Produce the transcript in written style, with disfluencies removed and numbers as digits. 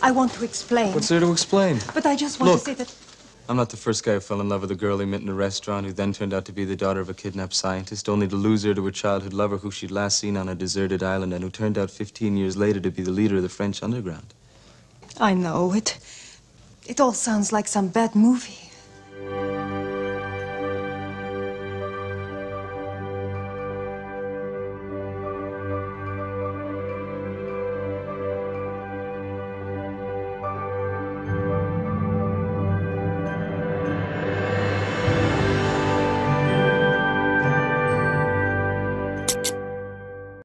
I want to explain. What's there to explain? But I just want to say that... I'm not the first guy who fell in love with a girl he met in a restaurant who then turned out to be the daughter of a kidnapped scientist, only to lose her to a childhood lover who she'd last seen on a deserted island and who turned out 15 years later to be the leader of the French underground. I know it. It all sounds like some bad movie.